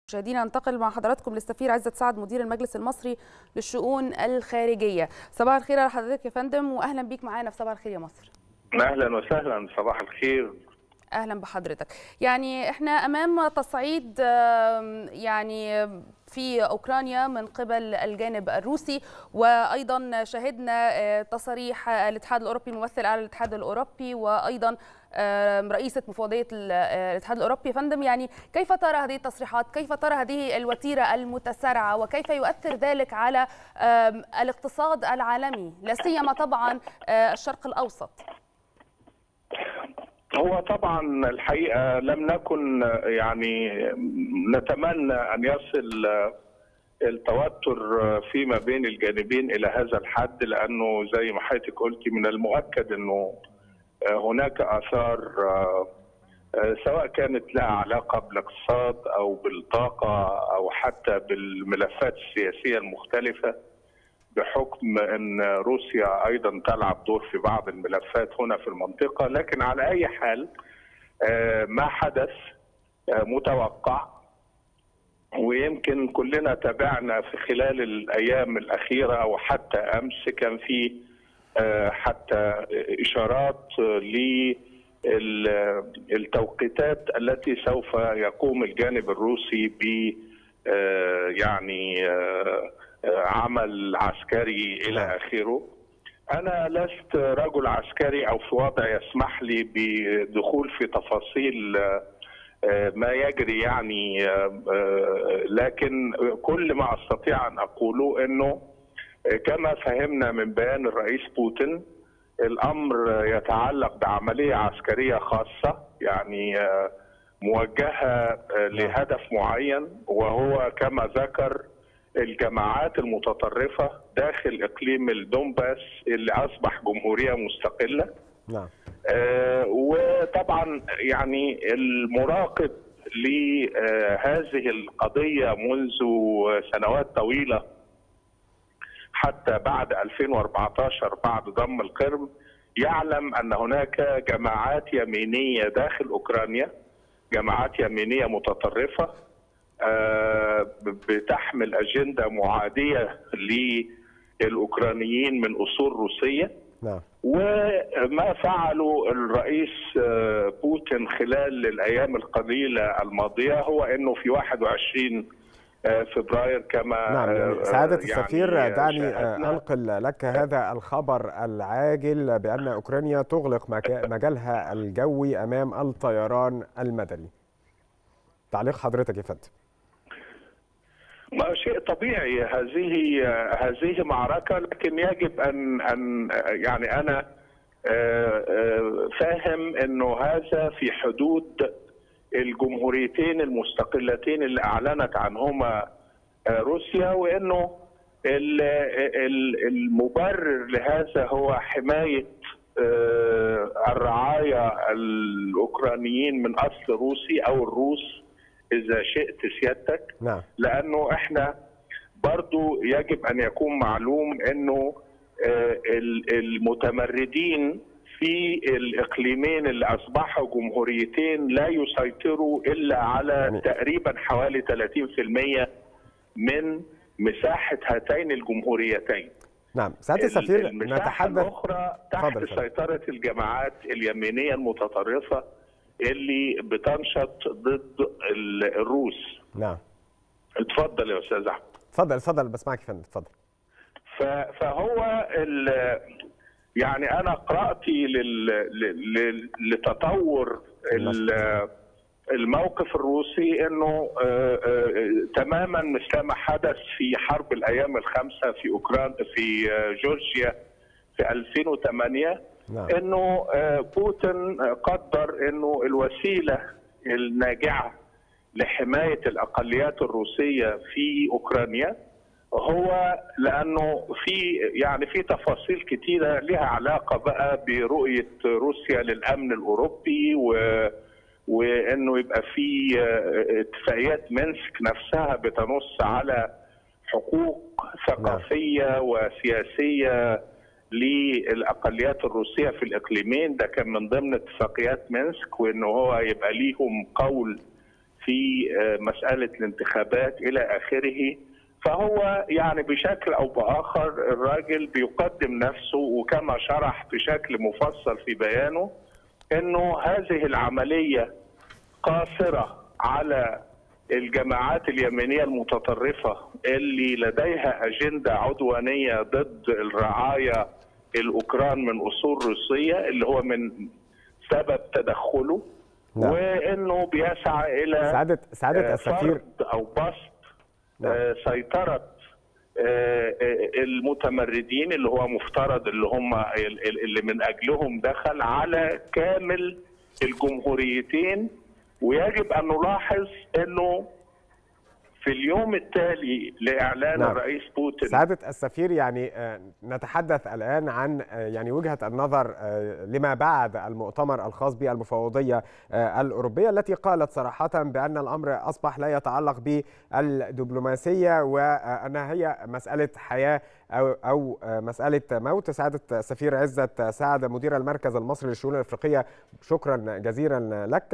مشاهدينا ننتقل مع حضراتكم للسفير عزت سعد مدير المجلس المصري للشؤون الخارجية. صباح الخير على حضرتك يا فندم، واهلا بيك معانا في صباح الخير يا مصر. اهلا وسهلا، صباح الخير. اهلا بحضرتك. يعني احنا امام تصعيد يعني في اوكرانيا من قبل الجانب الروسي، وايضا شهدنا تصريح الاتحاد الاوروبي، الممثل على الاتحاد الاوروبي، وايضا رئيسة مفوضية الاتحاد الاوروبي. فندم، يعني كيف ترى هذه التصريحات؟ كيف ترى هذه الوتيرة المتسارعة؟ وكيف يؤثر ذلك على الاقتصاد العالمي، لا سيما طبعا الشرق الاوسط؟ هو طبعا الحقيقة لم نكن يعني نتمنى أن يصل التوتر فيما بين الجانبين إلى هذا الحد، لأنه زي ما حضرتك قلتي من المؤكد أنه هناك آثار سواء كانت لها علاقة بالاقتصاد أو بالطاقة أو حتى بالملفات السياسية المختلفة، بحكم ان روسيا ايضا تلعب دور في بعض الملفات هنا في المنطقه. لكن على اي حال ما حدث متوقع، ويمكن كلنا تابعنا في خلال الايام الاخيره او حتى امس كان في حتى اشارات للتوقيتات التي سوف يقوم الجانب الروسي ب يعني عمل عسكري إلى آخره. أنا لست رجل عسكري أو في وضع يسمح لي بدخول في تفاصيل ما يجري يعني، لكن كل ما أستطيع أن أقوله أنه كما فهمنا من بيان الرئيس بوتين، الأمر يتعلق بعملية عسكرية خاصة يعني موجهة لهدف معين، وهو كما ذكر الجماعات المتطرفة داخل إقليم الدونباس اللي أصبح جمهورية مستقلة. نعم. وطبعا يعني المراقب لهذه القضية منذ سنوات طويلة حتى بعد 2014 بعد ضم القرم يعلم أن هناك جماعات يمينية داخل أوكرانيا، جماعات يمينية متطرفة بتحمل أجندة معادية للأوكرانيين من أصول روسية. نعم. وما فعله الرئيس بوتين خلال الأيام القليلة الماضية هو أنه في 21 فبراير كما نعم، يعني سعادة السفير يعني دعني أنقل لك هذا الخبر العاجل بأن أوكرانيا تغلق مجالها الجوي أمام الطيران المدني. تعليق حضرتك يا فندم؟ ما شيء طبيعي، هذه معركة، لكن يجب أن يعني أنا فاهم أنه هذا في حدود الجمهوريتين المستقلتين اللي أعلنت عنهما روسيا، وأنه المبرر لهذا هو حماية الرعايا الأوكرانيين من أصل روسي أو الروس إذا شئت سيادتك. نعم. لأنه إحنا برضو يجب أن يكون معلوم أنه المتمردين في الإقليمين اللي أصبحوا جمهوريتين لا يسيطروا إلا على تقريبا حوالي 30% من مساحة هاتين الجمهوريتين. نعم. سعادة السفير، نتحدث الأخرى تحت سيطرة الجماعات اليمينية المتطرفة اللي بتنشط ضد الروس. نعم. اتفضل يا استاذ احمد. اتفضل بسمعك يا فندم، اتفضل. فهو يعني انا قرأتي لتطور الموقف الروسي انه تماما مثل ما حدث في حرب الايام الخمسة في اوكرانيا في جورجيا في 2008. نعم. انه بوتين قدر انه الوسيله الناجعه لحمايه الاقليات الروسيه في اوكرانيا هو لانه في تفاصيل كثيره لها علاقه بقى برؤيه روسيا للامن الاوروبي، وانه يبقى في اتفاقيات مينسك نفسها بتنص على حقوق ثقافيه وسياسيه للأقليات الروسية في الإقليمين. ده كان من ضمن اتفاقيات مينسك، وإنه هو يبقى ليهم قول في مسألة الانتخابات إلى آخره. فهو يعني بشكل أو بآخر الراجل بيقدم نفسه، وكما شرح بشكل مفصل في بيانه أنه هذه العملية قاصرة على الجماعات اليمينية المتطرفة اللي لديها أجندة عدوانية ضد الرعايا الأوكران من أصول روسية، اللي هو من سبب تدخله. نعم. وأنه بيسعى إلى سعادة السفير أو بسط سيطرة المتمردين اللي هو مفترض اللي من أجلهم دخل على كامل الجمهوريتين. ويجب أن نلاحظ أنه في اليوم التالي لإعلان الرئيس بوتين. سعادة السفير، يعني نتحدث الآن عن يعني وجهة النظر لما بعد المؤتمر الخاص بالمفوضية الأوروبية التي قالت صراحة بأن الأمر أصبح لا يتعلق بالدبلوماسية وأنها هي مسألة حياة أو مسألة موت. سعادة السفير عزت سعد مدير المركز المصري للشؤون الأفريقية، شكرا جزيلا لك.